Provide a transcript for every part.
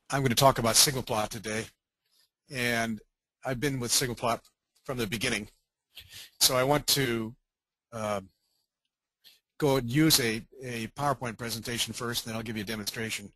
I'm going to talk about SigmaPlot today, and I've been with SigmaPlot from the beginning. So I want to go and use a PowerPoint presentation first, and then I'll give you a demonstration.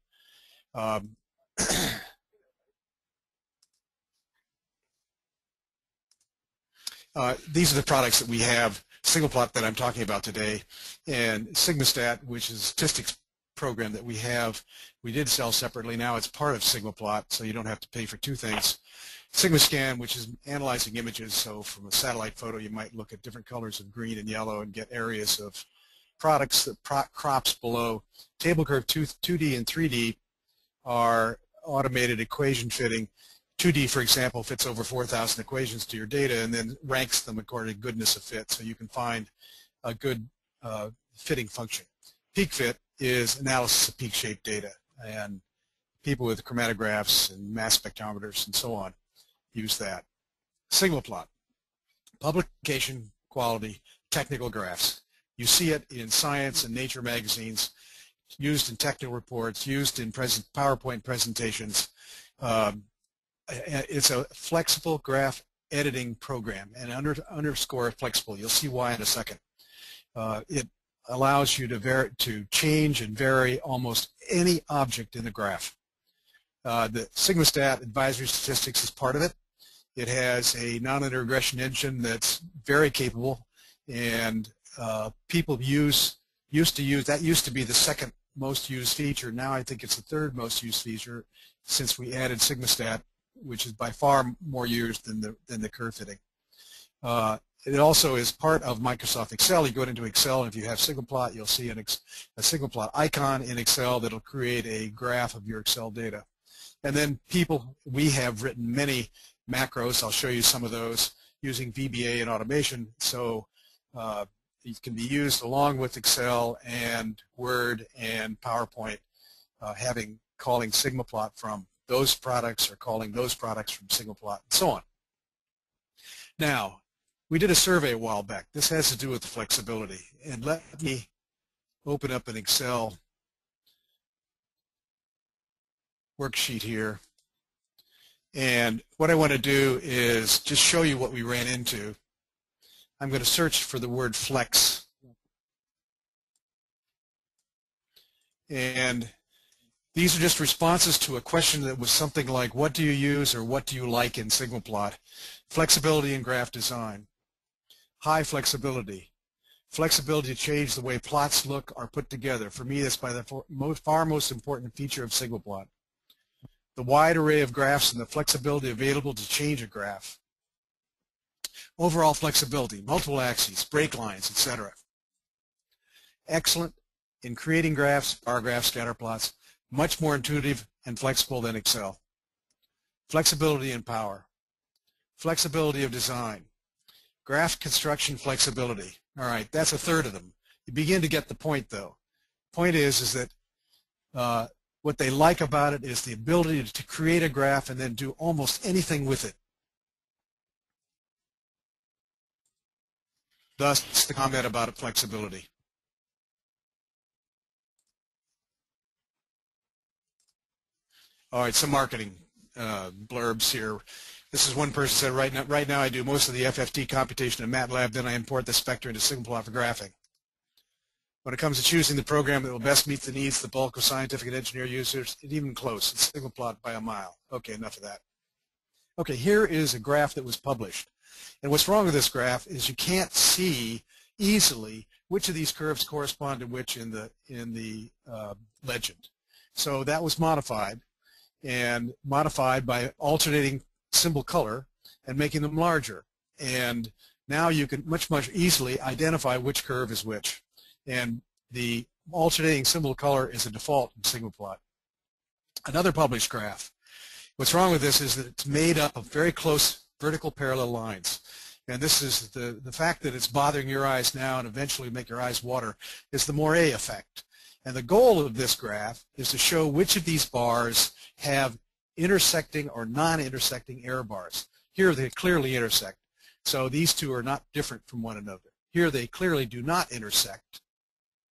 These are the products that we have, SigmaPlot that I'm talking about today, and Systat, which is a statistics program that we have. We did sell separately. Now it's part of SigmaPlot, so you don't have to pay for two things. SigmaScan, which is analyzing images, so from a satellite photo you might look at different colors of green and yellow and get areas of products that crops below. Table curve 2D and 3D are automated equation fitting. 2D, for example, fits over 4,000 equations to your data and then ranks them according to goodness of fit, so you can find a good fitting function. Peak fit is analysis of peak-shaped data, and people with chromatographs and mass spectrometers and so on use that. SigmaPlot, publication quality technical graphs. You see it in Science and Nature magazines, used in technical reports, used in PowerPoint presentations. It's a flexible graph editing program, and underscore flexible. You'll see why in a second. It allows you to change and vary almost any object in the graph. The SigmaStat advisory statistics is part of it. It has a nonlinear regression engine that's very capable, and people used to use that. Used to be the second most used feature. Now I think it's the third most used feature since we added SigmaStat, which is by far more used than the curve fitting. It also is part of Microsoft Excel. You go into Excel, and if you have SigmaPlot, you'll see a SigmaPlot icon in Excel that'll create a graph of your Excel data. And then we have written many macros. I'll show you some of those using VBA and automation. So it can be used along with Excel and Word and PowerPoint, calling SigmaPlot from those products or calling those products from SigmaPlot and so on. Now, we did a survey a while back. This has to do with the flexibility. And let me open up an Excel worksheet here. And what I want to do is just show you what we ran into. I'm going to search for the word flex. And these are just responses to a question that was something like, what do you use or what do you like in SigmaPlot? Flexibility in graph design. High flexibility. Flexibility to change the way plots look or put together. For me, that's by the far most important feature of SigmaPlot. The wide array of graphs and the flexibility available to change a graph. Overall flexibility, multiple axes, break lines, etc. Excellent in creating graphs, bar graphs, scatter plots. Much more intuitive and flexible than Excel. Flexibility and power. Flexibility of design. Graph construction flexibility. All right, that's a third of them. You begin to get the point, though. Point is that what they like about it is the ability to create a graph and then do almost anything with it. Thus, the comment about flexibility. All right, some marketing blurbs here. This is one person said, right now I do most of the FFT computation in MATLAB, then I import the Spectre into SigmaPlot for graphing. When it comes to choosing the program that will best meet the needs of the bulk of scientific and engineer users, it's even close. It's SigmaPlot by a mile. Okay, enough of that. Okay, here is a graph that was published. And what's wrong with this graph is you can't see easily which of these curves correspond to which in the legend. So that was modified, and modified by alternating symbol color and making them larger. And now you can much easily identify which curve is which. And the alternating symbol color is a default in SigmaPlot. Another published graph. What's wrong with this is that it's made up of very close vertical parallel lines. And this is the fact that it's bothering your eyes now and eventually make your eyes water is the Moiré effect. And the goal of this graph is to show which of these bars have intersecting or non-intersecting error bars. Here they clearly intersect. So these two are not different from one another. Here they clearly do not intersect.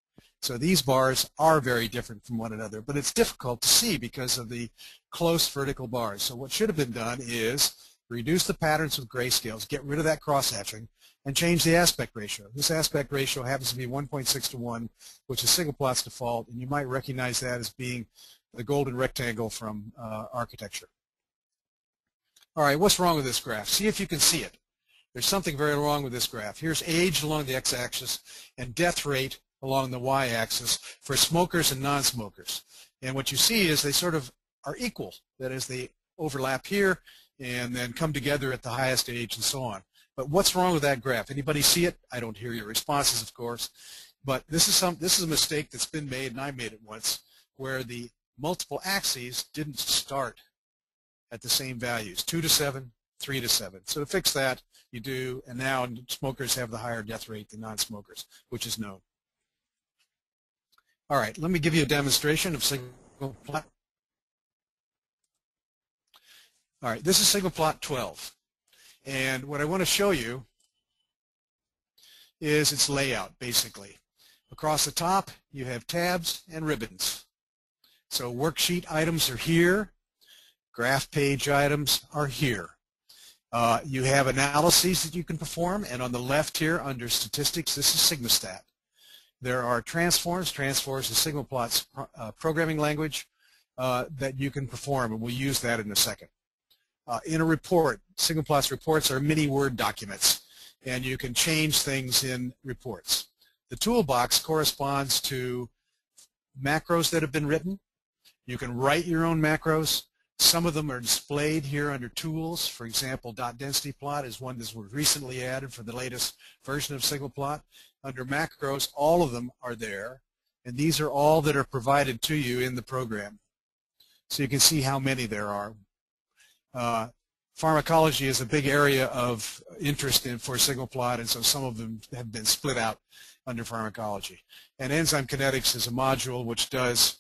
So these bars are very different from one another, but it's difficult to see because of the close vertical bars. So what should have been done is reduce the patterns with grayscales, get rid of that cross-hatching, and change the aspect ratio. This aspect ratio happens to be 1.6 to 1, which is SigmaPlot's default, and you might recognize that as being the golden rectangle from architecture. All right, what's wrong with this graph? See if you can see it. There's something very wrong with this graph. Here's age along the x-axis and death rate along the y-axis for smokers and non-smokers. And what you see is they sort of are equal. That is, they overlap here and then come together at the highest age and so on. But what's wrong with that graph? Anybody see it? I don't hear your responses, of course. But this is a mistake that's been made, and I made it once, where the multiple axes didn't start at the same values, 2 to 7, 3 to 7. So to fix that, you do, and now smokers have the higher death rate than non-smokers, which is known. All right, let me give you a demonstration of SigmaPlot. All right, this is SigmaPlot 12. And what I want to show you is its layout, basically. Across the top, you have tabs and ribbons. So worksheet items are here. Graph page items are here. You have analyses that you can perform, and on the left here under statistics, this is Systat. There are transforms. Transforms is SigmaPlot's programming language that you can perform, and we'll use that in a second. In a report, SigmaPlot's reports are mini Word documents, and you can change things in reports. The toolbox corresponds to macros that have been written. You can write your own macros. Some of them are displayed here under Tools. For example, density plot is one that was recently added for the latest version of SigmaPlot. Under macros, all of them are there, and these are all that are provided to you in the program. So you can see how many there are. Pharmacology is a big area of interest for SigmaPlot, and so some of them have been split out under pharmacology. And enzyme kinetics is a module which does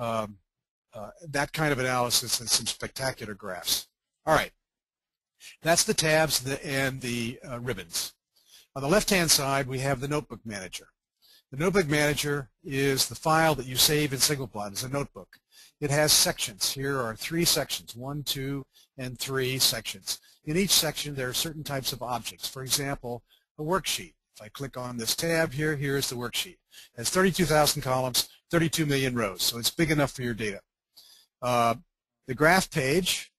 that kind of analysis and some spectacular graphs. All right, that's the tabs and the ribbons. On the left-hand side, we have the Notebook Manager. The Notebook Manager is the file that you save in SigmaPlot. It's a notebook. It has sections. Here are 3 sections, 1, 2, and 3 sections. In each section, there are certain types of objects. For example, a worksheet. If I click on this tab here, here's the worksheet. It has 32,000 columns, 32 million rows, so it's big enough for your data. The graph page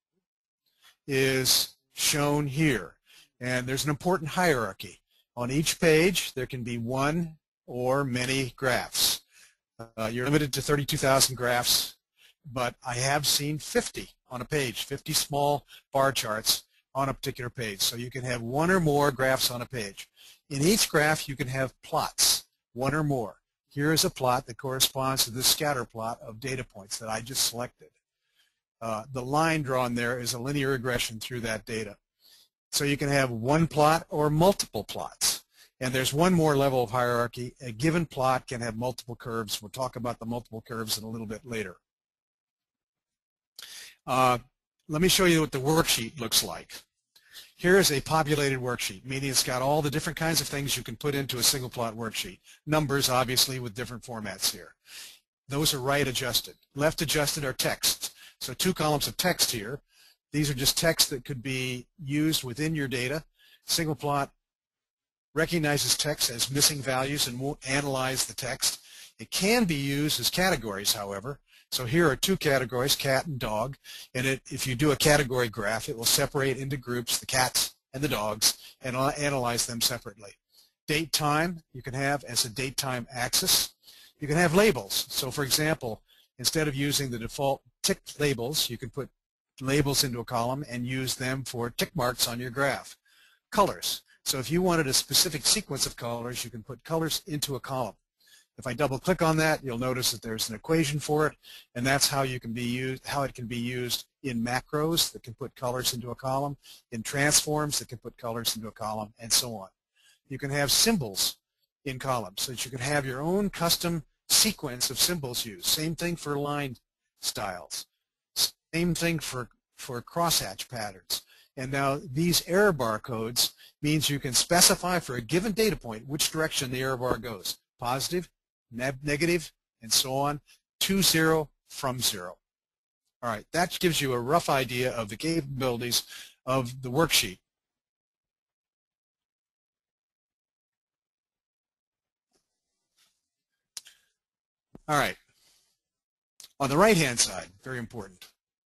is shown here, and there's an important hierarchy. On each page, there can be one or many graphs. You're limited to 32,000 graphs, but I have seen 50 on a page, 50 small bar charts on a particular page. So you can have one or more graphs on a page. In each graph, you can have plots, one or more. Here is a plot that corresponds to the scatter plot of data points that I just selected. The line drawn there is a linear regression through that data. So you can have one plot or multiple plots. And there's one more level of hierarchy. A given plot can have multiple curves. We'll talk about the multiple curves in a little bit later. Let me show you what the worksheet looks like. Here is a populated worksheet, meaning it's got all the different kinds of things you can put into a SigmaPlot worksheet. Numbers, obviously, with different formats here. Those are right adjusted. Left adjusted are text. So 2 columns of text here. These are just text that could be used within your data. SigmaPlot recognizes text as missing values and won't analyze the text. It can be used as categories, however. So here are 2 categories, cat and dog, and if you do a category graph, it will separate into groups the cats and the dogs and analyze them separately. Date time you can have as a date time axis. You can have labels. So for example, instead of using the default tick labels, you can put labels into a column and use them for tick marks on your graph. Colors. So if you wanted a specific sequence of colors, you can put colors into a column. If I double click on that, you'll notice that there's an equation for it, and that's how it can be used in macros that can put colors into a column, in transforms that can put colors into a column, and so on. You can have symbols in columns so that you can have your own custom sequence of symbols used. Same thing for line styles. Same thing for crosshatch patterns. And now these error bar codes means you can specify for a given data point which direction the error bar goes, positive negative, and so on, to 0 from 0. All right, that gives you a rough idea of the capabilities of the worksheet. All right, on the right-hand side, very important,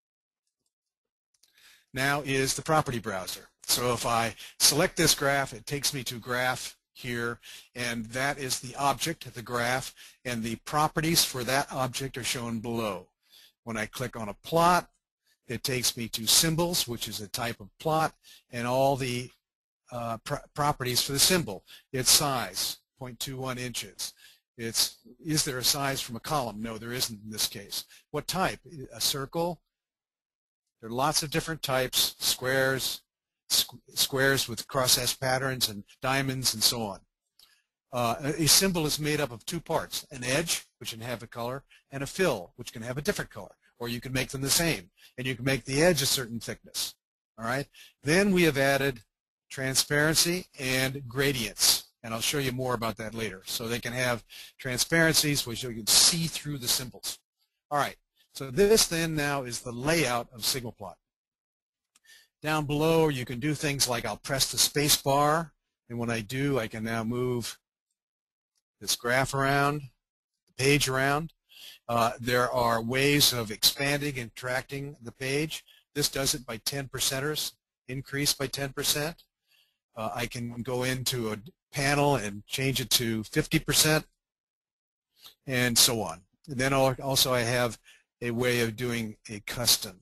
now is the property browser. So if I select this graph, it takes me to graph here, and that is the object, the graph, and the properties for that object are shown below. When I click on a plot, it takes me to symbols, which is a type of plot, and all the properties for the symbol. Its size, 0.21 inches. Is there a size from a column? No, there isn't in this case. What type? A circle? There are lots of different types, squares, squares with cross-hatch patterns and diamonds and so on. A symbol is made up of two parts, an edge, which can have a color, and a fill, which can have a different color. Or you can make them the same, and you can make the edge a certain thickness. All right? Then we have added transparency and gradients, and I'll show you more about that later. So they can have transparencies, which you can see through the symbols. All right, so this then now is the layout of SigmaPlot. Down below, you can do things like I'll press the space bar, and when I do, I can now move this graph around, the page around. There are ways of expanding and contracting the page. This does it by 10%ers, increase by 10%. I can go into a panel and change it to 50%, and so on. And then also I have a way of doing a custom.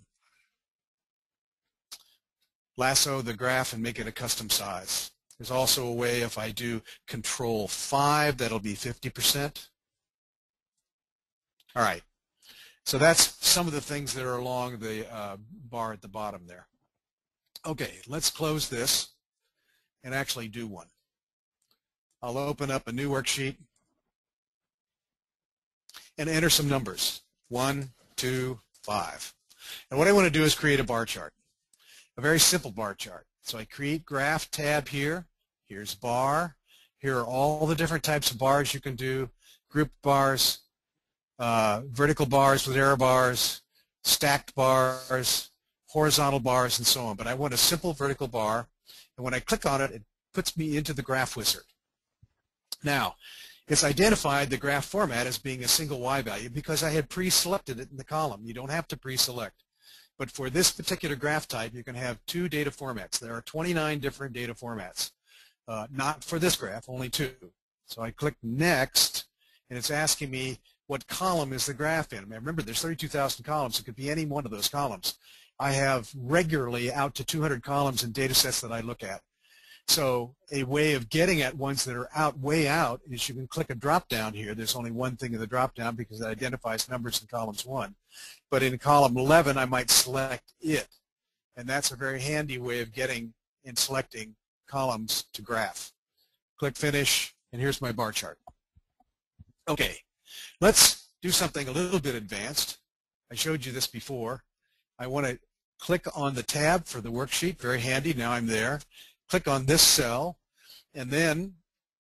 Lasso the graph and make it a custom size. There's also a way, if I do Control 5, that'll be 50%. All right, so that's some of the things that are along the bar at the bottom there. Okay, let's close this and actually do one. I'll open up a new worksheet and enter some numbers, 1, 2, 5. And what I want to do is create a bar chart, a very simple bar chart. So I create graph tab here. Here's bar. Here are all the different types of bars you can do, group bars, vertical bars with arrow bars, stacked bars, horizontal bars, and so on. But I want a simple vertical bar, and when I click on it, it puts me into the graph wizard. Now, it's identified the graph format as being a single Y value because I had pre-selected it in the column. You don't have to pre-select. But for this particular graph type, you can have two data formats. There are 29 different data formats. Not for this graph, only 2. So I click Next, and it's asking me what column is the graph in. I mean, remember, there's 32,000 columns. It could be any one of those columns. I have regularly out to 200 columns in data sets that I look at. So a way of getting at ones that are way out is you can click a drop-down here. There's only one thing in the drop-down because it identifies numbers in columns 1. But in column 11, I might select it. And that's a very handy way of getting and selecting columns to graph. Click Finish, and here's my bar chart. Okay, let's do something a little bit advanced. I showed you this before. I want to click on the tab for the worksheet. Very handy. Now I'm there. Click on this cell, and then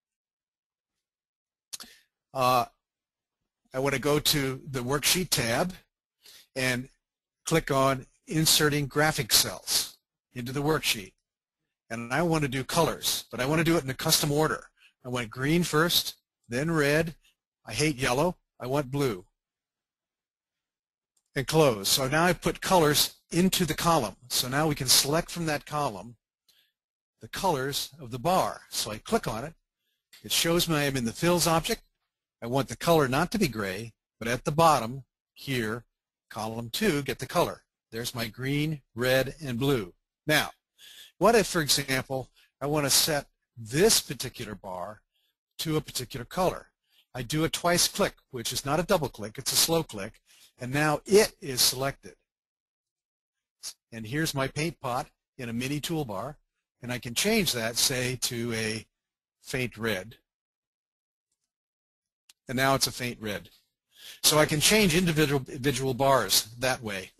I want to go to the worksheet tab and click on inserting graphic cells into the worksheet. And I want to do colors, but I want to do it in a custom order. I want green first, then red. I hate yellow. I want blue. And close. So now I put colors into the column. So now we can select from that column the colors of the bar. So I click on it. It shows me I'm in the fills object. I want the color not to be gray, but at the bottom here, column 2, get the color. There's my green, red, and blue. Now, what if, for example, I want to set this particular bar to a particular color? I do a twice click, which is not a double click, it's a slow click, and now it is selected. And here's my paint pot in a mini toolbar, and I can change that, say, to a faint red. And now it's a faint red. So I can change individual bars that way.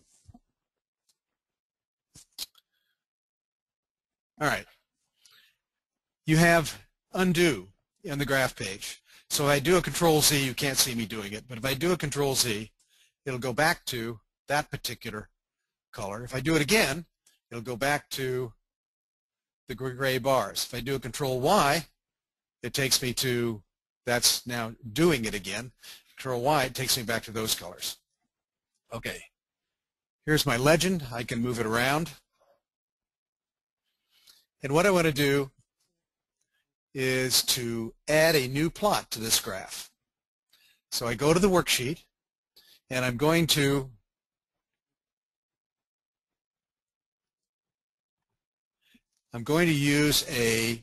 All right. You have undo on the graph page. So if I do a Control Z, you can't see me doing it, but if I do a Control Z, it'll go back to that particular color. If I do it again, it'll go back to the gray bars. If I do a Control Y, it takes me to, that's now doing it again. Control Y, it takes me back to those colors. Okay, here's my legend. I can move it around. And what I want to do is to add a new plot to this graph. So I go to the worksheet, and I'm going to use a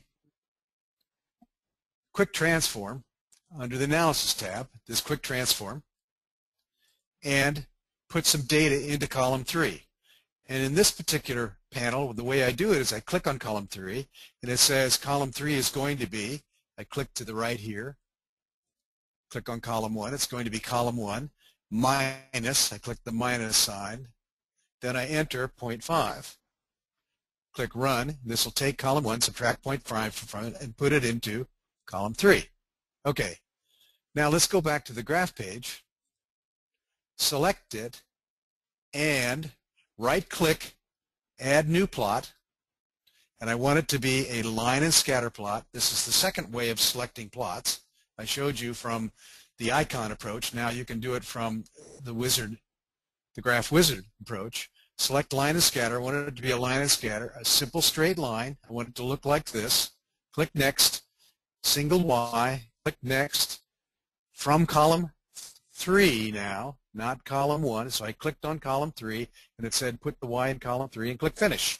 quick transform under the Analysis tab, this quick transform, and put some data into column 3. And in this particular panel, the way I do it is I click on column 3, and it says column 3 is going to be, I click to the right here, click on column 1, it's going to be column 1, minus, I click the minus sign, then I enter 0.5. Click Run. This will take column 1, subtract 0.5 from it, and put it into column 3. Okay. Now let's go back to the graph page, select it, and right-click, Add New Plot, and I want it to be a line and scatter plot. This is the second way of selecting plots. I showed you from the icon approach. Now you can do it from the wizard, the graph wizard approach. Select line and scatter. I want it to be a line and scatter, a simple straight line. I want it to look like this. Click Next, single Y, click Next. From column 3 now, not column 1, so I clicked on column 3, and it said put the Y in column 3 and click Finish.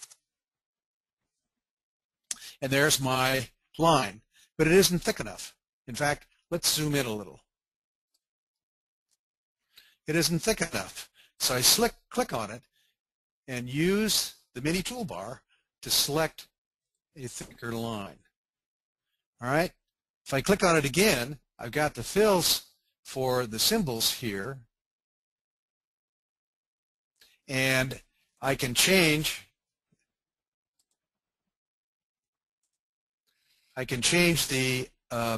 And there's my line, but it isn't thick enough. In fact, let's zoom in a little. It isn't thick enough, so I click on it and use the mini toolbar to select a thicker line. All right? If I click on it again, I've got the fills for the symbols here, and I can change the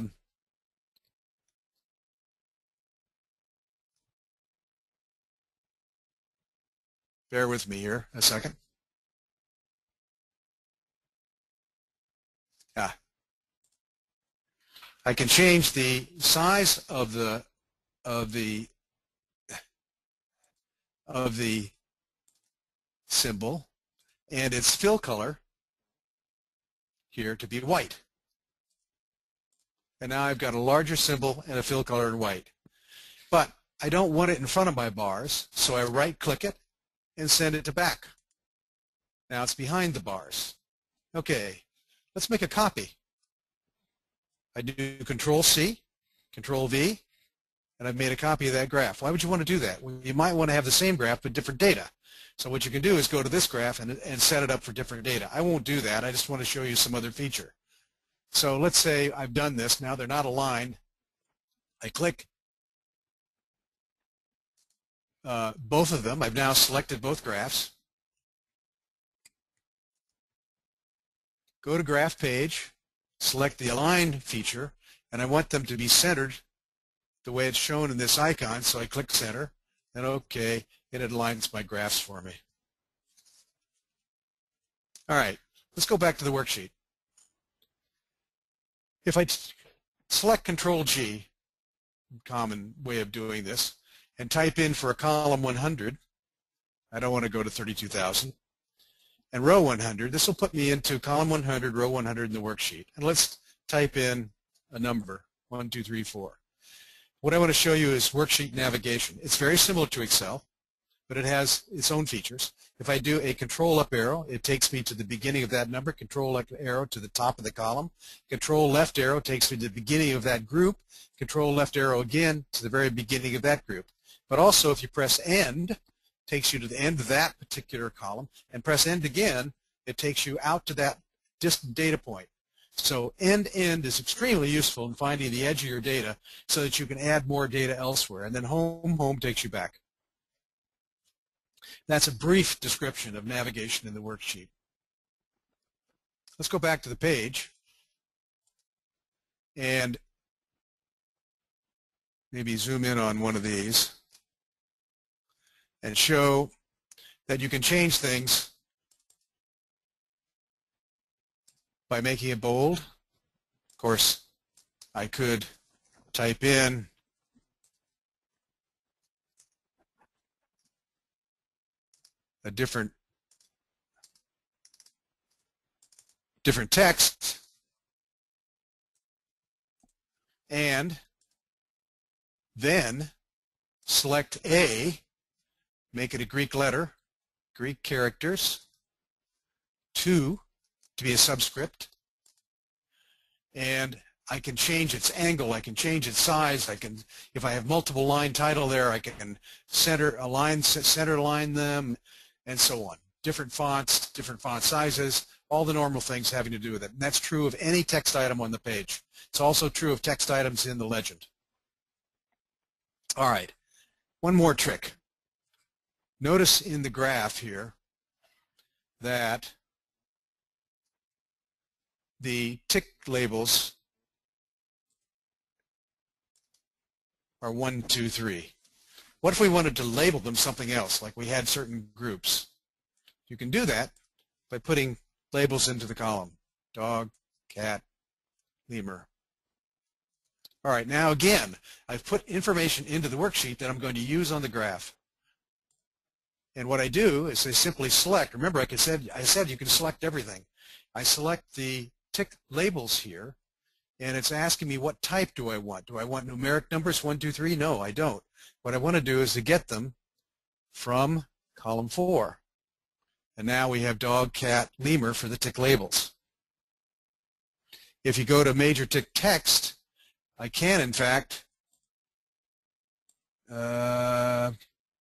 bear with me here a second. I can change the size of the symbol and its fill color here to be white. And now I've got a larger symbol and a fill color in white. But I don't want it in front of my bars, so I right-click it and send it to back. Now it's behind the bars. Okay, let's make a copy. I do Control-C, Control-V, and I've made a copy of that graph. Why would you want to do that? Well, you might want to have the same graph but different data. So what you can do is go to this graph and set it up for different data. I won't do that. I just want to show you some other feature. So let's say I've done this. Now they're not aligned. I click both of them. I've now selected both graphs. Go to Graph Page, select the Align feature, and I want them to be centered the way it's shown in this icon. So I click Center, and OK, it aligns my graphs for me. All right, let's go back to the worksheet. If I select Control-G, common way of doing this, and type in for a column 100, I don't want to go to 32,000, and row 100, this will put me into column 100, row 100 in the worksheet. And let's type in a number, 1, 2, 3, 4. What I want to show you is worksheet navigation. It's very similar to Excel, but it has its own features. If I do a Control-up arrow, it takes me to the beginning of that number. Control-up arrow to the top of the column. Control-left arrow takes me to the beginning of that group. Control-left arrow again to the very beginning of that group. But also, if you press End, it takes you to the end of that particular column. And press End again, it takes you out to that distant data point. So End is extremely useful in finding the edge of your data so that you can add more data elsewhere. And then Home takes you back. That's a brief description of navigation in the worksheet. Let's go back to the page. And maybe zoom in on one of these and show that you can change things by making it bold. Of course, I could type in a different text and then select A, make it a Greek letter, Greek characters, 2 to be a subscript, and I can change its angle, I can change its size, I can, if I have multiple line title there, I can center line them, and so on. Different fonts, different font sizes, all the normal things having to do with it. And that's true of any text item on the page. It's also true of text items in the legend. All right, one more trick. Notice in the graph here that the tick labels are 1, 2, 3. What if we wanted to label them something else, like we had certain groups? You can do that by putting labels into the column. Dog, cat, lemur. All right, now again, I've put information into the worksheet that I'm going to use on the graph. And what I do is I simply select. Remember, I said you can select everything. I select the tick labels here, and it's asking me what type do I want. Do I want numeric numbers 1, 2, 3? No, I don't. What I want to do is to get them from column 4. And now we have dog, cat, lemur for the tick labels. If you go to major tick text, I can, in fact, bear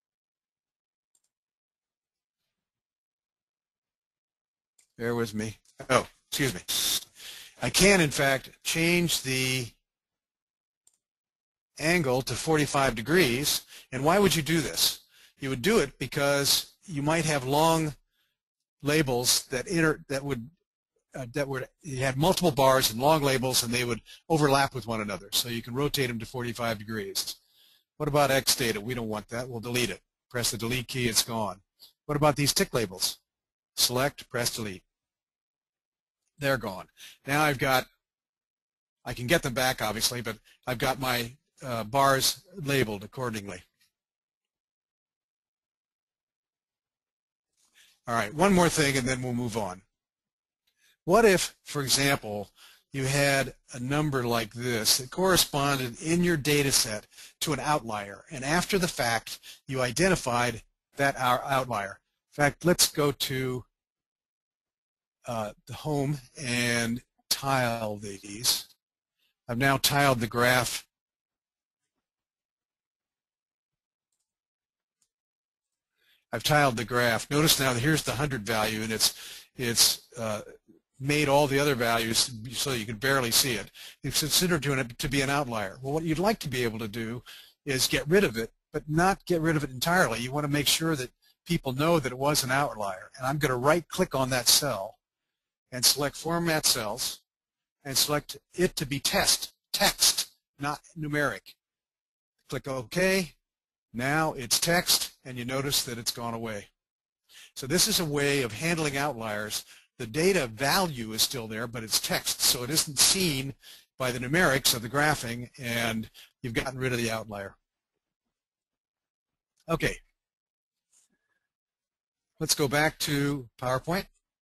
with me. Oh, excuse me. I can, in fact, change the angle to 45 degrees. And why would you do this? You would do it because you might have long labels that you had multiple bars and long labels, and they would overlap with one another. So you can rotate them to 45 degrees. What about X data? We don't want that. We'll delete it. Press the delete key. It's gone. What about these tick labels? Select, press delete. They're gone. Now I can get them back, obviously, but I've got my bars labeled accordingly. All right, one more thing, and then we'll move on. What if, for example, you had a number like this that corresponded in your data set to an outlier, and after the fact, you identified that outlier. In fact, let's go to the home and tile these. I've now tiled the graph. I've tiled the graph. Notice now that here's the 100 value, and it's made all the other values so you can barely see it. It's considered to be an outlier. Well, what you'd like to be able to do is get rid of it, but not get rid of it entirely. You want to make sure that people know that it was an outlier. And I'm going to right-click on that cell and select Format Cells and select it to be text, not numeric. Click OK. Now it's text, and you notice that it's gone away. So this is a way of handling outliers. The data value is still there, but it's text, so it isn't seen by the numerics of the graphing, and you've gotten rid of the outlier. Okay. Let's go back to PowerPoint.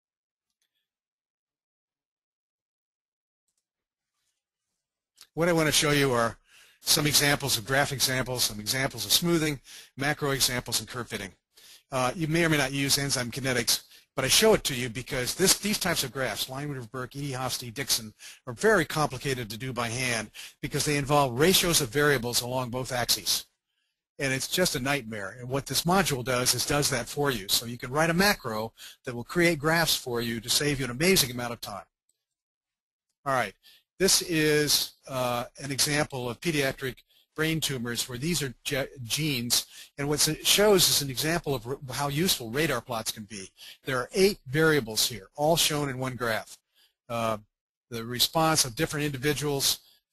What I want to show you are some examples of graph examples, some examples of smoothing, macro examples, and curve fitting. You may or may not use enzyme kinetics, but I show it to you because these types of graphs, Lineweaver-Burke, Eadie-Hofstee, Dixon, are very complicated to do by hand because they involve ratios of variables along both axes. And it's just a nightmare. And what this module does is does that for you. So you can write a macro that will create graphs for you to save you an amazing amount of time. All right. This is an example of pediatric brain tumors where these are genes, and what it shows is an example of how useful radar plots can be. There are 8 variables here, all shown in one graph. The response of different individuals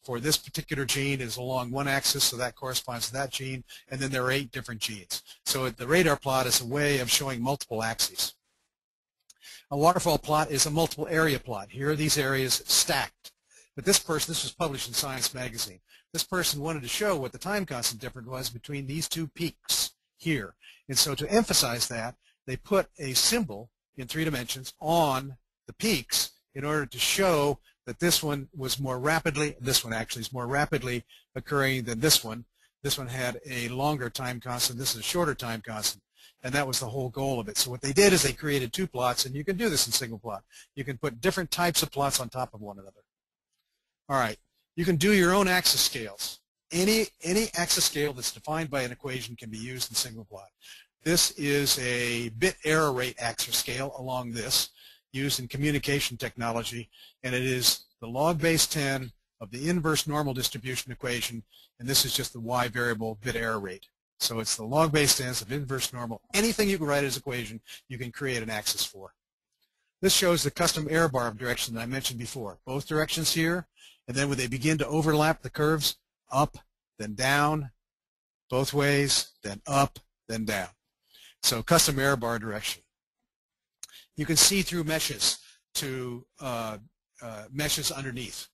for this particular gene is along one axis, so that corresponds to that gene, and then there are 8 different genes. So the radar plot is a way of showing multiple axes. A waterfall plot is a multiple area plot. Here are these areas stacked. But this was published in Science magazine. This person wanted to show what the time constant difference was between these 2 peaks here. And so to emphasize that, they put a symbol in 3 dimensions on the peaks in order to show that this one was more rapidly, this one actually is more rapidly occurring than this one. This one had a longer time constant, this is a shorter time constant, and that was the whole goal of it. So what they did is they created 2 plots, and you can do this in SigmaPlot. You can put different types of plots on top of one another. All right, you can do your own axis scales. Any axis scale that's defined by an equation can be used in SigmaPlot. This is a bit error rate axis scale along this, used in communication technology, and it is the log base 10 of the inverse normal distribution equation, and this is just the y variable bit error rate. So it's the log base 10 of inverse normal. Anything you can write as equation, you can create an axis for. This shows the custom error bar direction that I mentioned before. Both directions here, and then when they begin to overlap the curves, up, then down, both ways, then up, then down. So custom error bar direction. You can see through meshes to meshes underneath.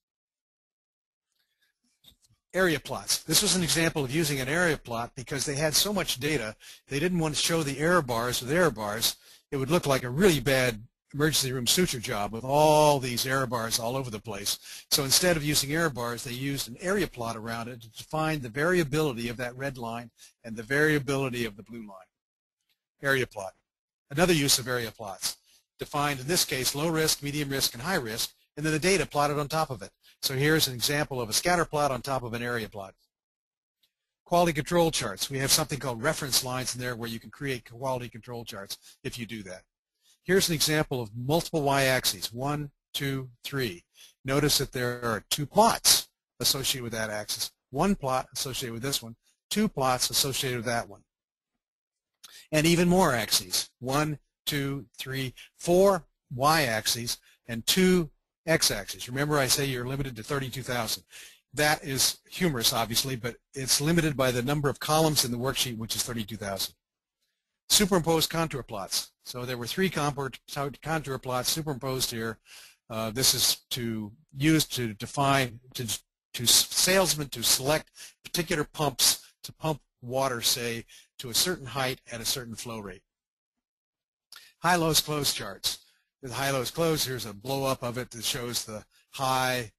Area plots. This was an example of using an area plot because they had so much data, they didn't want to show the error bars with error bars. It would look like a really bad emergency room suture job with all these error bars all over the place. So instead of using error bars, they used an area plot around it to define the variability of that red line and the variability of the blue line. Area plot. Another use of area plots. Defined in this case low risk, medium risk, and high risk, and then the data plotted on top of it. So here's an example of a scatter plot on top of an area plot. Quality control charts. We have something called reference lines in there where you can create quality control charts if you do that. Here's an example of multiple y-axes, 1, 2, 3. Notice that there are 2 plots associated with that axis, 1 plot associated with this one, 2 plots associated with that one. And even more axes, 1, 2, 3, 4 y-axes, and 2 x-axis. Remember I say you're limited to 32,000. That is humorous, obviously, but it's limited by the number of columns in the worksheet, which is 32,000. Superimposed contour plots. So there were 3 contour plots superimposed here. This is used to define, to salesmen to select particular pumps to pump water, say, to a certain height at a certain flow rate. High-lows close charts. With high-lows close, here's a blow-up of it that shows the high,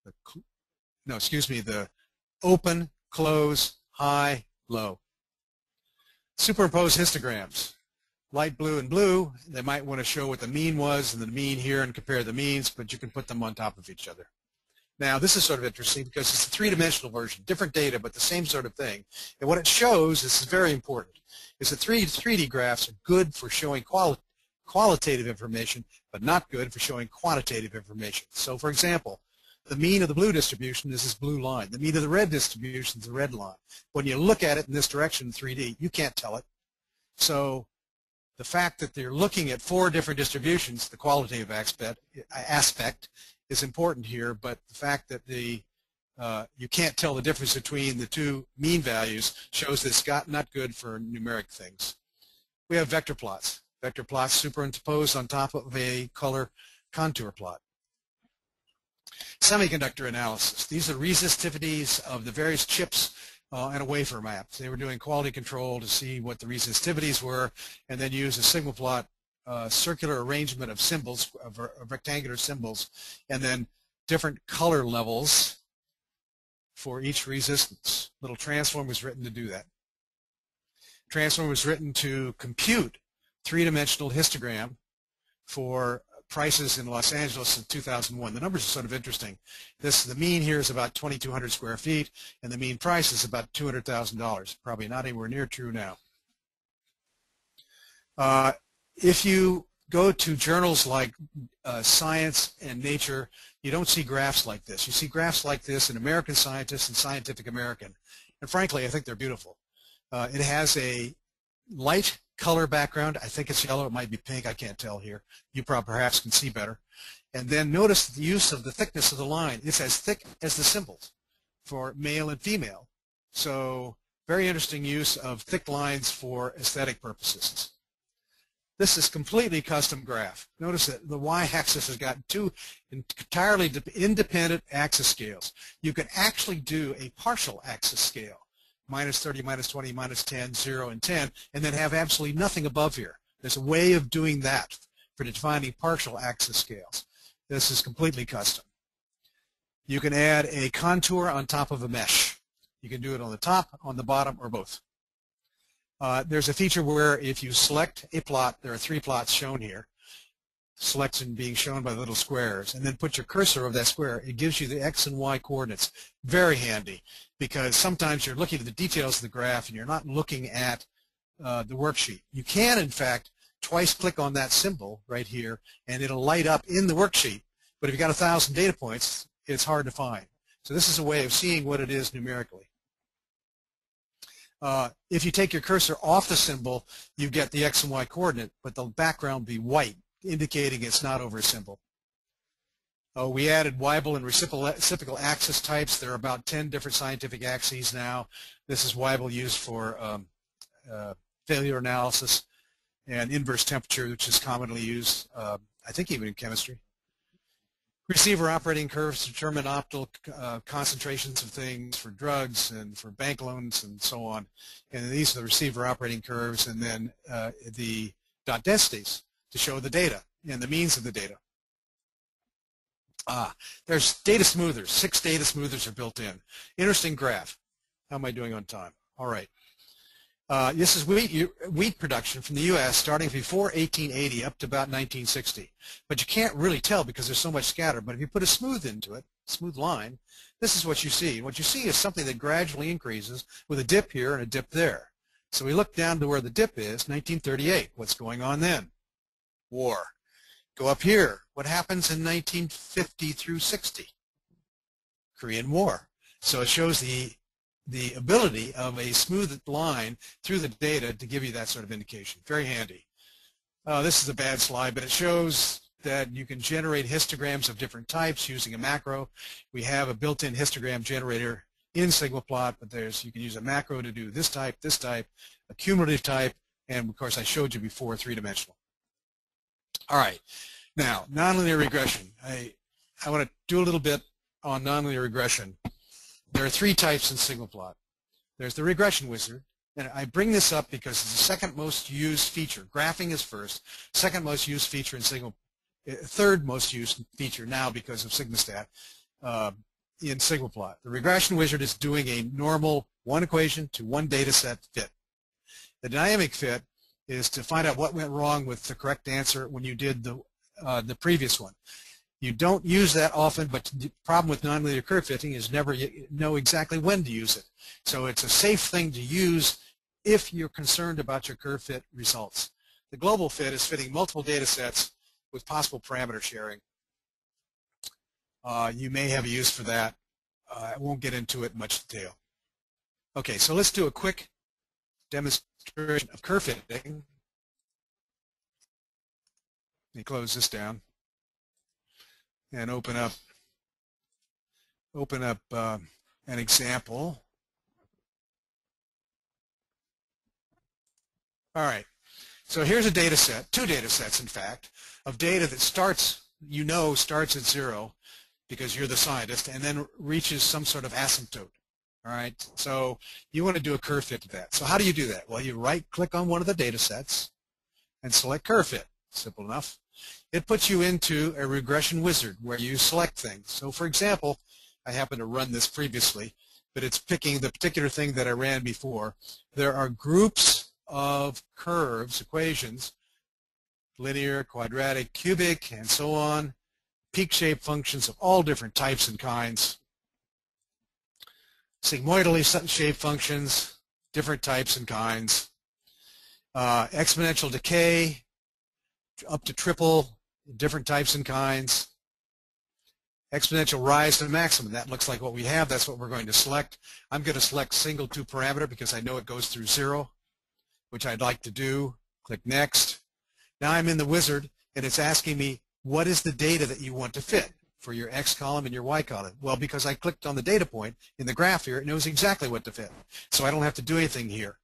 the open, close, high, low. Superimposed histograms. Light blue and blue, they might want to show what the mean was and the mean here and compare the means, but you can put them on top of each other. Now, this is sort of interesting because it's a 3-dimensional version, different data, but the same sort of thing. And what it shows, this is very important, is that 3D graphs are good for showing qualitative information, but not good for showing quantitative information. So, for example, the mean of the blue distribution is this blue line. The mean of the red distribution is the red line. When you look at it in this direction in 3D, you can't tell it. So the fact that they're looking at 4 different distributions, the qualitative aspect is important here, but the fact that you can't tell the difference between the 2 mean values shows that it's not good for numeric things. We have vector plots. Vector plots superimposed on top of a color contour plot. Semiconductor analysis. These are resistivities of the various chips and a wafer map. They were doing quality control to see what the resistivities were and then use a SigmaPlot circular arrangement of symbols, of rectangular symbols, and then different color levels for each resistance. Little transform was written to do that. Transform was written to compute 3-dimensional histogram for prices in Los Angeles in 2001. The numbers are sort of interesting. The mean here is about 2,200 square feet, and the mean price is about $200,000. Probably not anywhere near true now. If you go to journals like Science and Nature, you don't see graphs like this. You see graphs like this in American Scientist and Scientific American. And frankly, I think they're beautiful. It has a light color background. I think it's yellow. It might be pink. I can't tell here. You perhaps can see better. And then notice the use of the thickness of the line. It's as thick as the symbols. for male and female. So very interesting use of thick lines for aesthetic purposes. This is completely custom graph. Notice that the y-axis has got two entirely independent axis scales. You can actually do a partial axis scale, -30, -20, -10, 0, and 10, and then have absolutely nothing above here. There's a way of doing that for defining partial axis scales. This is completely custom. You can add a contour on top of a mesh. You can do it on the top, on the bottom, or both. There's a feature where if you select a plot, there are 3 plots shown here, selection being shown by the little squares, and then put your cursor over that square. It gives you the X and Y coordinates. Very handy, because sometimes you're looking at the details of the graph and you're not looking at the worksheet. You can, in fact, twice click on that symbol right here, and it'll light up in the worksheet. But if you've got 1,000 data points, it's hard to find. So this is a way of seeing what it is numerically. If you take your cursor off the symbol, you get the X and Y coordinate, but the background will be white, indicating it's not over a symbol. We added Weibull and reciprocal axis types. There are about 10 different scientific axes now. This is Weibull used for failure analysis, and inverse temperature, which is commonly used, I think even in chemistry. Receiver operating curves determine optimal concentrations of things for drugs and for bank loans and so on. And these are the receiver operating curves, and then the dot densities to show the data and the means of the data. There's data smoothers. 6 data smoothers are built in. Interesting graph. How am I doing on time? All right. This is wheat production from the U.S. starting before 1880 up to about 1960. But you can't really tell because there's so much scatter. But if you put a smooth into it, smooth line, this is what you see. What you see is something that gradually increases with a dip here and a dip there. So we look down to where the dip is, 1938. What's going on then? War. Go up here. What happens in 1950 through 60? Korean War. So it shows the ability of a smooth line through the data to give you that sort of indication. Very handy. This is a bad slide, but it shows that you can generate histograms of different types using a macro. We have a built-in histogram generator in SigmaPlot, but you can use a macro to do this type, a cumulative type, and of course I showed you before 3-dimensional. All right, now nonlinear regression. I want to do a little bit on nonlinear regression. There are 3 types in SigmaPlot. There's the regression wizard, and I bring this up because it's the second most used feature. Graphing is first, second most used feature in third most used feature now because of SigmaStat in SigmaPlot. The regression wizard is doing a normal 1 equation to 1 data set fit. The dynamic fit is to find out what went wrong with the correct answer when you did the previous one. You don't use that often, but the problem with nonlinear curve fitting is never know exactly when to use it. So it's a safe thing to use if you're concerned about your curve fit results. The global fit is fitting multiple data sets with possible parameter sharing. You may have a use for that. I won't get into it in much detail. Okay, so let's do a quick demonstration of curve fitting. Let me close this down and open up an example. All right, so here's a data set, 2 data sets in fact, of data that starts at 0 because you're the scientist, and then reaches some sort of asymptote. All right, so you want to do a curve fit to that. So how do you do that? Well, you right-click on one of the data sets and select curve fit. Simple enough. It puts you into a regression wizard where you select things. So for example, I happened to run this previously, but it's picking the particular thing that I ran before. There are groups of curves, equations, linear, quadratic, cubic, and so on, peak shape functions of all different types and kinds, sigmoidally shape functions, different types and kinds, exponential decay, up to triple, different types and kinds, exponential rise to maximum. That looks like what we have. That's what we're going to select. I'm going to select single 2 parameter because I know it goes through 0, which I'd like to do. Click Next. Now I'm in the wizard, and it's asking me, what is the data that you want to fit? for your X column and your Y column? Well, because I clicked on the data point in the graph here, it knows exactly what to fit. So I don't have to do anything here.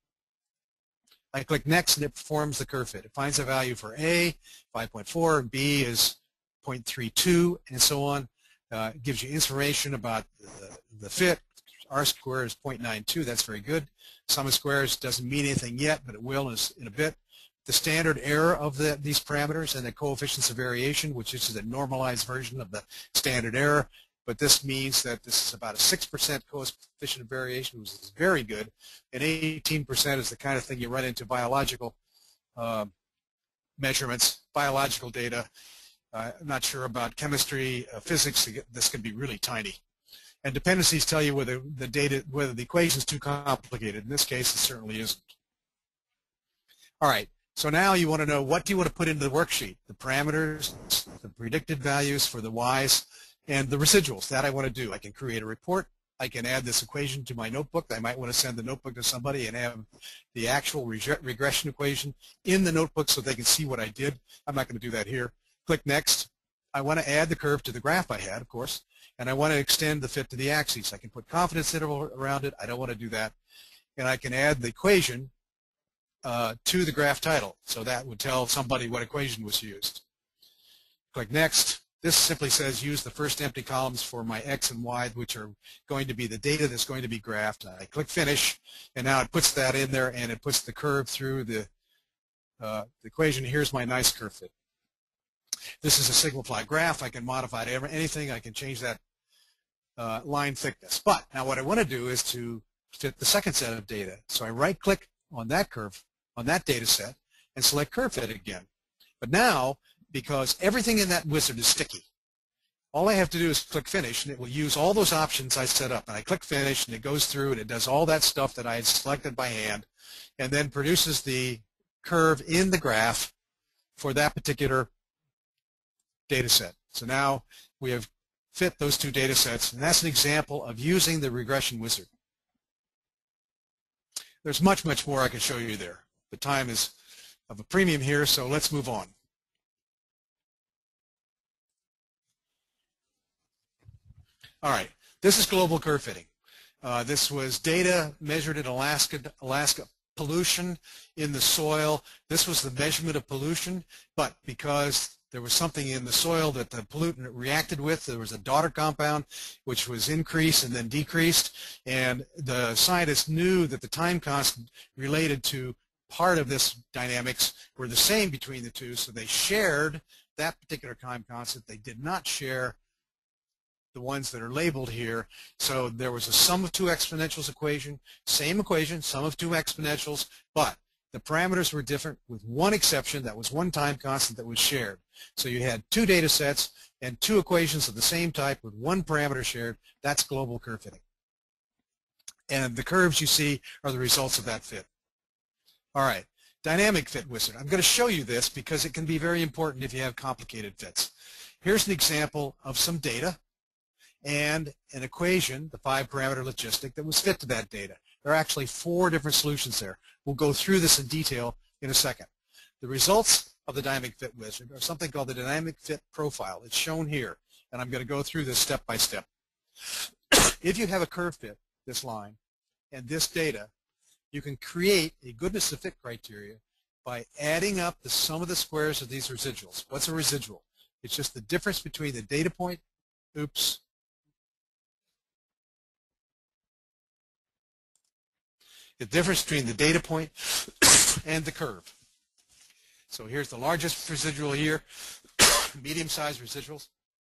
I click next and it performs the curve fit. It finds a value for A, 5.4, and B is 0.32, and so on. It gives you information about the fit. R squared is 0.92. That's very good. Sum of squares doesn't mean anything yet, but it will in a bit. The standard error of these parameters and the coefficients of variation, which is the normalized version of the standard error. But this means that this is about a 6% coefficient of variation, which is very good, and 18% is the kind of thing you run into biological measurements, biological data. I'm not sure about chemistry, physics. This can be really tiny. And dependencies tell you whether the equation is too complicated. In this case, it certainly isn't. All right. So now you want to know, what do you want to put into the worksheet? The parameters, the predicted values for the y's, and the residuals. That I want to do. I can create a report. I can add this equation to my notebook. I might want to send the notebook to somebody and have the actual regression equation in the notebook so they can see what I did. I'm not going to do that here. Click Next. I want to add the curve to the graph I had, of course, and I want to extend the fit to the axes. I can put confidence interval around it. I don't want to do that. And I can add the equation to the graph title. So that would tell somebody what equation was used. Click Next. This simply says use the first empty columns for my X and Y, which are going to be the data that's going to be graphed. I click Finish, and now it puts that in there, and it puts the curve through the equation. Here's my nice curve fit. This is a SigmaPlot graph. I can modify anything. I can change that line thickness. But now what I want to do is to fit the second set of data. So I right-click on that curve, on that data set, and select Curve Fit again. But now, because everything in that wizard is sticky, all I have to do is click Finish, and it will use all those options I set up. And I click Finish, and it goes through, and it does all that stuff that I had selected by hand, and then produces the curve in the graph for that particular data set. So now we have fit those two data sets, and that's an example of using the regression wizard. There's much, much more I can show you there. The time is of a premium here, so let's move on. All right, this is global curve fitting. This was data measured in Alaska pollution in the soil. This was the measurement of pollution, but because there was something in the soil that the pollutant reacted with, there was a daughter compound which was increased and then decreased, and the scientists knew that the time constant related to part of this dynamics were the same between the two, so they shared that particular time constant. They did not share the ones that are labeled here. So there was a sum of two exponentials equation, same equation, sum of two exponentials, but the parameters were different with one exception. That was one time constant that was shared. So you had two data sets and two equations of the same type with one parameter shared. That's global curve fitting. And the curves you see are the results of that fit. All right, dynamic fit wizard. I'm going to show you this because it can be very important if you have complicated fits. Here's an example of some data and an equation, the 5-parameter logistic, that was fit to that data. There are actually 4 different solutions there. We'll go through this in detail in a second. The results of the dynamic fit wizard are something called the dynamic fit profile. It's shown here, and I'm going to go through this step by step. If you have a curve fit, this line, and this data, you can create a goodness of fit criteria by adding up the sum of the squares of these residuals. What's a residual? It's just the difference between the data point, the difference between the data point and the curve. So here's the largest residual here, medium-sized residuals,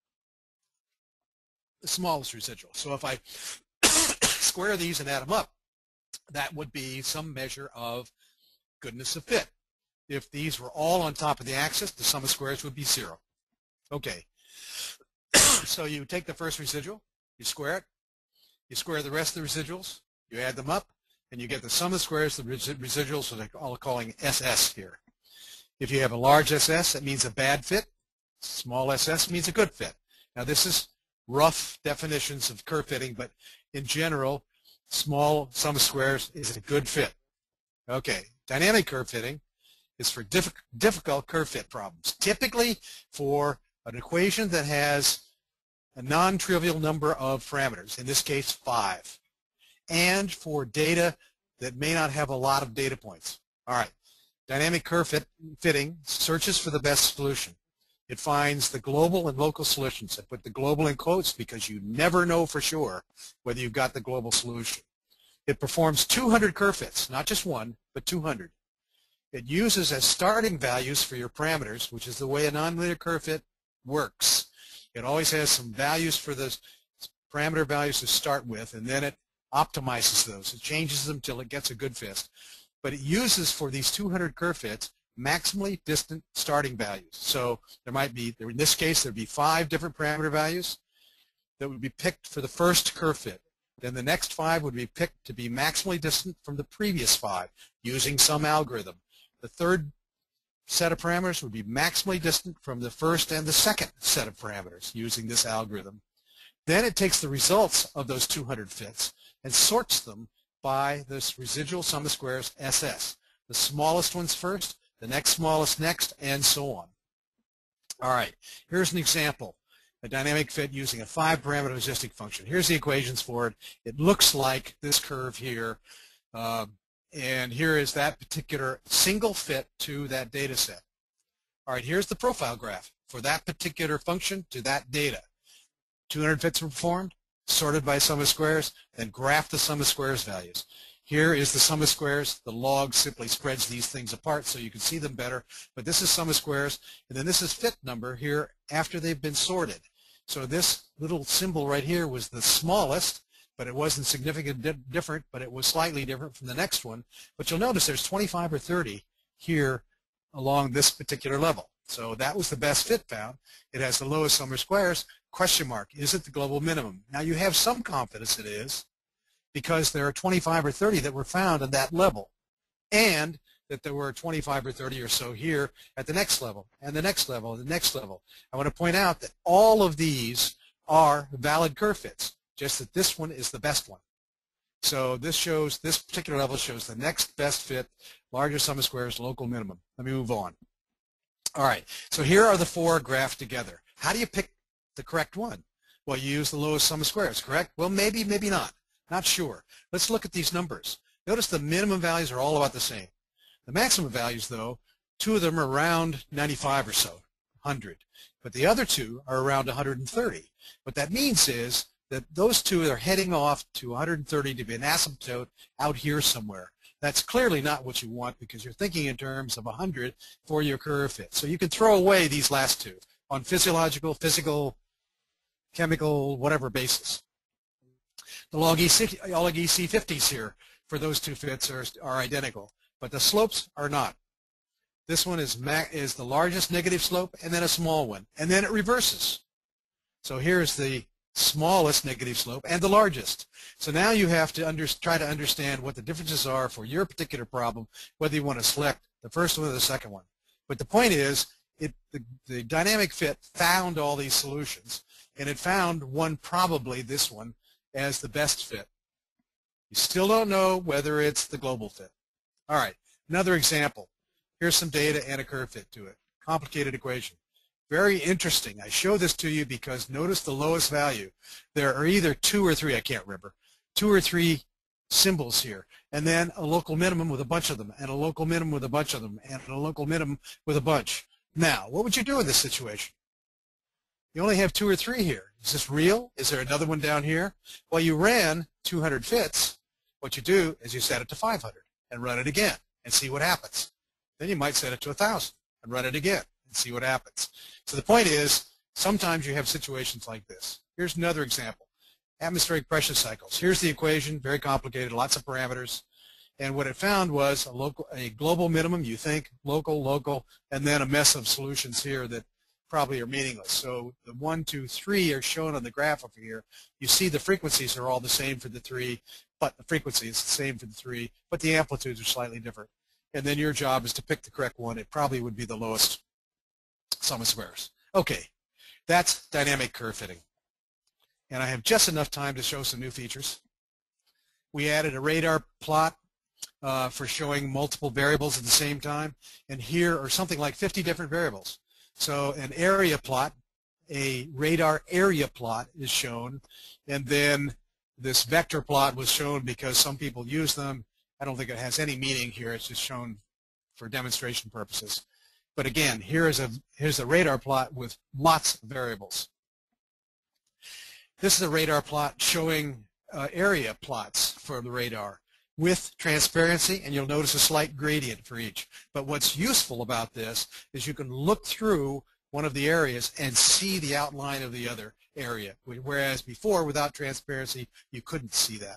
the smallest residual. So if I square these and add them up, that would be some measure of goodness of fit. If these were all on top of the axis, the sum of squares would be 0. Okay. So you take the first residual, you square it, you square the rest of the residuals, you add them up, and you get the sum of squares, the residuals, so they're all calling SS here. If you have a large SS, that means a bad fit. Small SS means a good fit. Now this is rough definitions of curve fitting, but in general, small sum of squares is a good fit. Okay, dynamic curve fitting is for difficult curve fit problems. Typically for an equation that has a non-trivial number of parameters, in this case 5, and for data that may not have a lot of data points. All right, dynamic curve fitting searches for the best solution. It finds the global and local solutions. I put the global in quotes because you never know for sure whether you've got the global solution. It performs 200 curve fits, not just one, but 200. It uses as starting values for your parameters, which is the way a nonlinear curve fit works. It always has some values for the parameter values to start with, and then it optimizes those. It changes them till it gets a good fit. But it uses for these 200 curve fits maximally distant starting values. So there might be, in this case, there'd be 5 different parameter values that would be picked for the first curve fit. Then the next 5 would be picked to be maximally distant from the previous 5 using some algorithm. The third set of parameters would be maximally distant from the first and the second set of parameters using this algorithm. Then it takes the results of those 200 fits and sorts them by this residual sum of squares SS. The smallest ones first, the next smallest next, and so on. All right, here's an example. A dynamic fit using a 5-parameter logistic function. Here's the equations for it. It looks like this curve here, and here is that particular single fit to that data set. All right, here's the profile graph for that particular function to that data. 200 fits were performed, sorted by sum of squares, then graph the sum of squares values. Here is the sum of squares. The log simply spreads these things apart so you can see them better, but this is sum of squares, and then this is fit number here after they've been sorted. So this little symbol right here was the smallest, but it wasn't significantly different, but it was slightly different from the next one. But you'll notice there's 25 or 30 here along this particular level. So that was the best fit found. It has the lowest sum of squares. Question mark, is it the global minimum? Now you have some confidence it is, because there are 25 or 30 that were found at that level, and that there were 25 or 30 or so here at the next level, and the next level, and the next level. I want to point out that all of these are valid curve fits, just that this one is the best one. So this shows, this particular level shows the next best fit, larger sum of squares, local minimum. Let me move on. All right, so here are the 4 graphed together. How do you pick the correct one? Well, you use the lowest sum of squares, correct? Well, maybe, maybe not. Not sure. Let's look at these numbers. Notice the minimum values are all about the same. The maximum values, though, 2 of them are around 95 or so, 100. But the other 2 are around 130. What that means is that those 2 are heading off to 130 to be an asymptote out here somewhere. That's clearly not what you want, because you're thinking in terms of 100 for your curve fit. So you can throw away these last 2 on physiological, physical, chemical, whatever basis. The log EC50s here for those 2 fits are identical, but the slopes are not. This one is the largest negative slope, and then a small one, and then it reverses. So here's the smallest negative slope and the largest. So now you have to try to understand what the differences are for your particular problem, whether you want to select the first one or the second one. But the point is, the dynamic fit found all these solutions, and it found one, probably this one, as the best fit. You still don't know whether it's the global fit. All right, another example. Here's some data and a curve fit to it. Complicated equation. Very interesting. I show this to you because notice the lowest value. There are either 2 or 3, I can't remember, 2 or 3 symbols here, and then a local minimum with a bunch of them, and a local minimum with a bunch of them, and a local minimum with a bunch. Now, what would you do in this situation? You only have 2 or 3 here. Is this real? Is there another one down here? Well, you ran 200 fits. What you do is you set it to 500 and run it again and see what happens. Then you might set it to 1,000 and run it again and see what happens. So the point is, sometimes you have situations like this. Here's another example. Atmospheric pressure cycles. Here's the equation, very complicated, lots of parameters. And what it found was a global minimum, you think, local, and then a mess of solutions here that probably are meaningless. So the 1, 2, 3 are shown on the graph over here. You see the frequencies are all the same for the 3, but the frequency is the same for the 3, but the amplitudes are slightly different. And then your job is to pick the correct one. It probably would be the lowest sum of squares. Okay, that's dynamic curve fitting. And I have just enough time to show some new features. We added a radar plot for showing multiple variables at the same time. And here are something like 50 different variables. So an area plot a radar area plot is shown, and then this vector plot was shown because some people use them. I don't think it has any meaning here. It's just shown for demonstration purposes. But again, here's a radar plot with lots of variables. This is a radar plot showing area plots for the radar with transparency, and you'll notice a slight gradient for each. But what's useful about this is you can look through one of the areas and see the outline of the other area, whereas before, without transparency, you couldn't see that.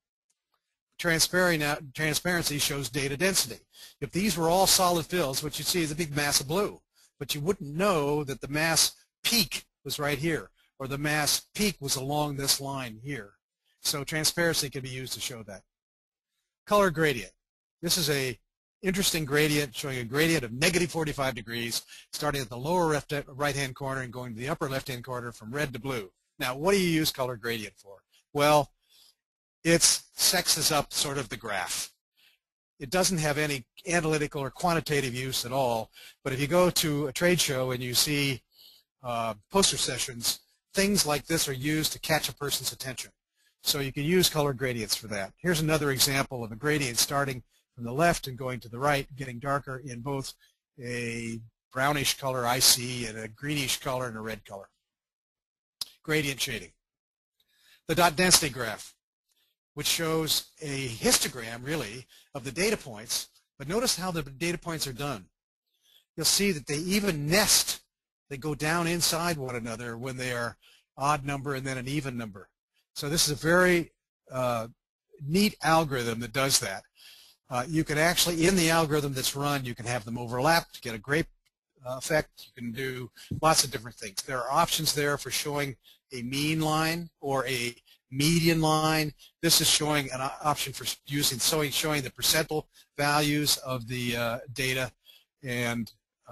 Transparency shows data density. If these were all solid fills, what you'd see is a big mass of blue, but you wouldn't know that the mass peak was right here, or the mass peak was along this line here. So transparency can be used to show that. Color gradient. This is a interesting gradient showing a gradient of -45 degrees starting at the lower right-hand corner and going to the upper left-hand corner from red to blue. Now, what do you use color gradient for? Well, it sexes up sort of the graph. It doesn't have any analytical or quantitative use at all, but if you go to a trade show and you see poster sessions, things like this are used to catch a person's attention. So you can use color gradients for that. Here's another example of a gradient starting from the left and going to the right, getting darker in both a brownish color I see and a greenish color and a red color. Gradient shading. The dot density graph, which shows a histogram, really, of the data points, but notice how the data points are done. You'll see that they even nest. They go down inside one another when they are odd number and then an even number. So this is a very neat algorithm that does that. You can actually, in the algorithm that's run, you can have them overlap to get a grape effect. You can do lots of different things. There are options there for showing a mean line or a median line. This is showing an option for showing the percentile values of the data, and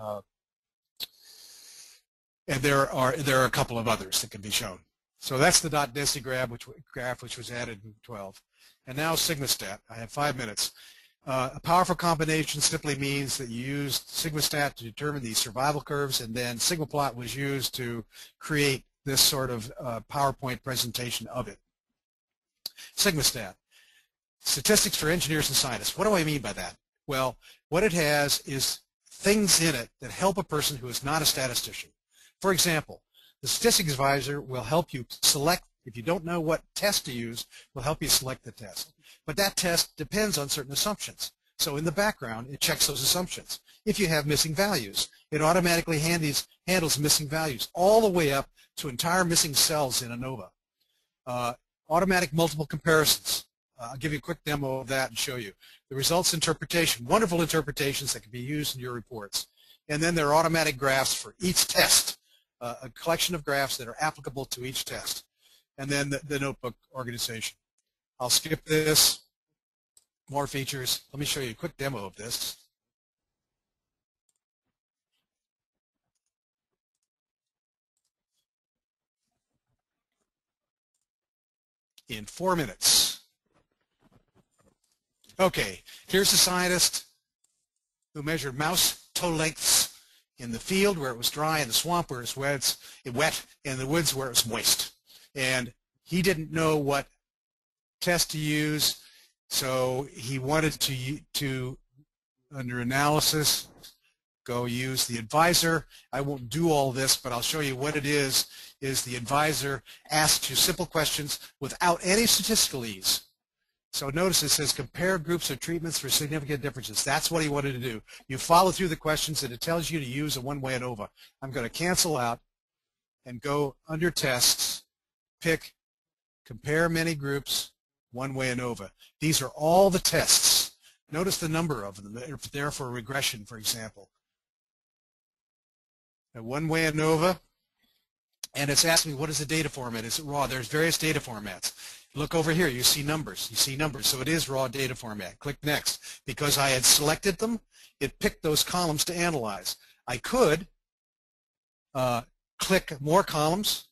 there are a couple of others that can be shown. So that's the dot density graph, which was added in 12. And now SigmaStat. I have 5 minutes. A powerful combination simply means that you used SigmaStat to determine these survival curves, and then SigmaPlot was used to create this sort of PowerPoint presentation of it. SigmaStat, statistics for engineers and scientists. What do I mean by that? Well, what it has is things in it that help a person who is not a statistician. For example, the statistics advisor will help you select, if you don't know what test to use, will help you select the test. But that test depends on certain assumptions. So in the background, it checks those assumptions. If you have missing values, it automatically handles missing values all the way up to entire missing cells in ANOVA. Automatic multiple comparisons. I'll give you a quick demo of that and show you. The results interpretation, wonderful interpretations that can be used in your reports. And then there are automatic graphs for each test, a collection of graphs that are applicable to each test. And then the notebook organization. I'll skip this. More features. Let me show you a quick demo of this. In 4 minutes. Okay, here's a scientist who measured mouse toe lengths in the field where it was dry, in the swamp where it was wet, and in the woods where it was moist. And he didn't know what test to use, so he wanted to under analysis, go use the advisor. I won't do all this, but I'll show you what it is the advisor asks you simple questions without any statistical ease. So notice it says compare groups of treatments for significant differences. That's what he wanted to do. You follow through the questions and it tells you to use a one-way ANOVA. I'm going to cancel out and go under tests, pick compare many groups, one-way ANOVA. These are all the tests. Notice the number of them. They're there for regression, for example. A one-way ANOVA, and it's asking me what is the data format. Is it raw? There's various data formats. Look over here. You see numbers. You see numbers. So it is raw data format. Click Next. Because I had selected them, it picked those columns to analyze. I could click More Columns.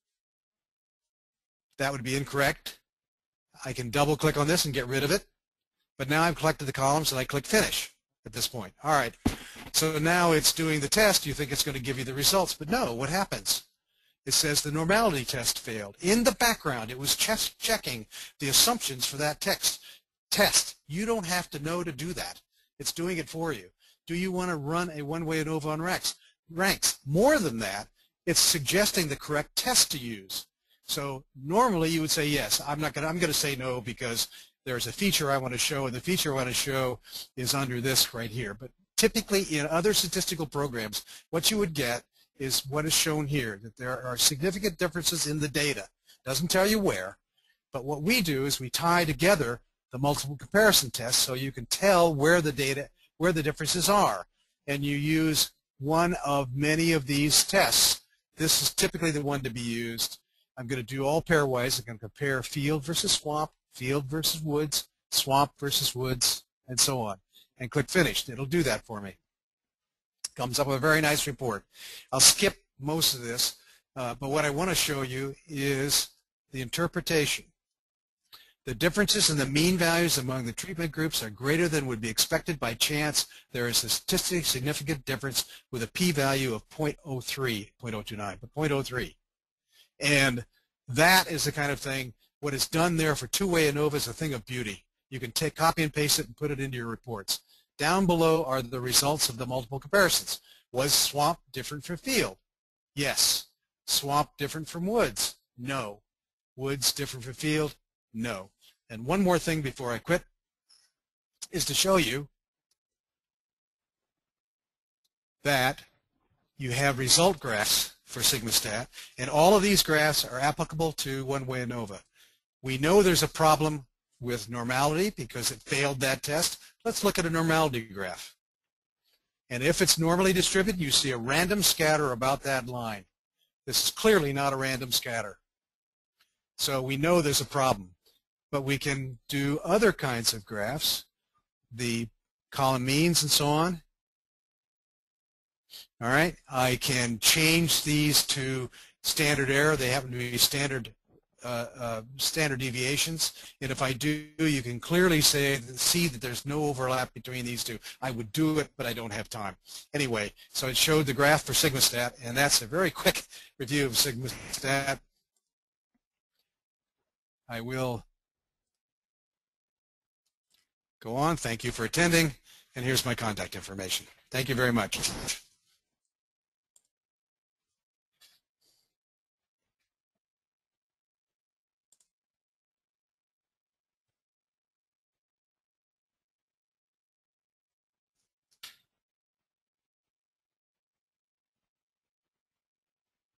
That would be incorrect. I can double-click on this and get rid of it. But now I've collected the columns, and I click Finish at this point. All right. So now it's doing the test. You think it's going to give you the results. But no, what happens? it says the normality test failed. In the background, it was checking the assumptions for that test. You don't have to know to do that. It's doing it for you. Do you want to run a one-way ANOVA on ranks? More than that, it's suggesting the correct test to use. So normally you would say yes. I'm going to say no because there's a feature I want to show, and the feature I want to show is under this right here. But typically in other statistical programs, what you would get is what is shown here, that there are significant differences in the data. Doesn't tell you where, but what we do is we tie together the multiple comparison tests so you can tell where the differences are, and you use one of many of these tests. This is typically the one to be used. I'm going to do all pairwise. I'm going to compare field versus swamp, field versus woods, swamp versus woods, and so on, and click Finish. It'll do that for me. Comes up with a very nice report. I'll skip most of this, but what I want to show you is the interpretation. The differences in the mean values among the treatment groups are greater than would be expected by chance. There is a statistically significant difference with a p-value of 0.03, 0.029, but 0.03. And that is the kind of thing, what is done there for two-way ANOVA is a thing of beauty. You can take, copy and paste it and put it into your reports. Down below are the results of the multiple comparisons. Was swamp different from field? Yes. Swamp different from woods? No. Woods different from field? No. And one more thing before I quit is to show you that you have result graphs for SigmaStat, and all of these graphs are applicable to one-way ANOVA. We know there's a problem with normality because it failed that test. Let's look at a normality graph. And if it's normally distributed, you see a random scatter about that line. This is clearly not a random scatter. So we know there's a problem. But we can do other kinds of graphs, the column means and so on. All right, I can change these to standard error. They happen to be standard deviations. And if I do, you can clearly see that there's no overlap between these two. I would do it, but I don't have time. Anyway, so it showed the graph for SigmaStat, and that's a very quick review of SigmaStat. I will go on. Thank you for attending, and here's my contact information. Thank you very much.